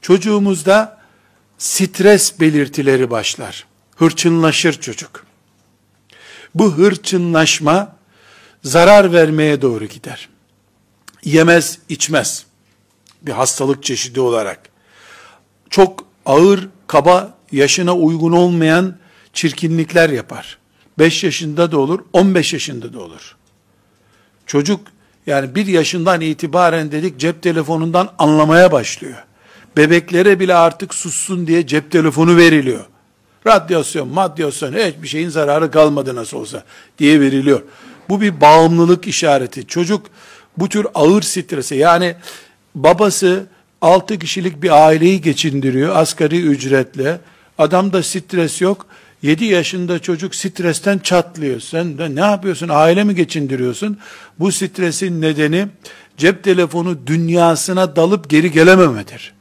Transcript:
çocuğumuzda stres belirtileri başlar. Hırçınlaşır çocuk. Bu hırçınlaşma zarar vermeye doğru gider. Yemez, içmez. Bir hastalık çeşidi olarak. Çok ağır, kaba, yaşına uygun olmayan çirkinlikler yapar. 5 yaşında da olur, 15 yaşında da olur. Çocuk yani 1 yaşından itibaren dedik cep telefonundan anlamaya başlıyor. Bebeklere bile artık sussun diye cep telefonu veriliyor. Radyasyon, madyasyon, hiçbir şeyin zararı kalmadı nasıl olsa diye veriliyor. Bu bir bağımlılık işareti. Çocuk bu tür ağır strese, yani babası 6 kişilik bir aileyi geçindiriyor asgari ücretle. Adamda stres yok. 7 yaşında çocuk stresten çatlıyor. Sen de ne yapıyorsun? Aile mi geçindiriyorsun? Bu stresin nedeni cep telefonu dünyasına dalıp geri gelememedir.